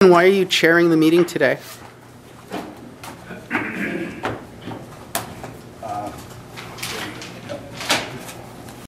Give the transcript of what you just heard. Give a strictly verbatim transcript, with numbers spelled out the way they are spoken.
And why are you chairing the meeting today?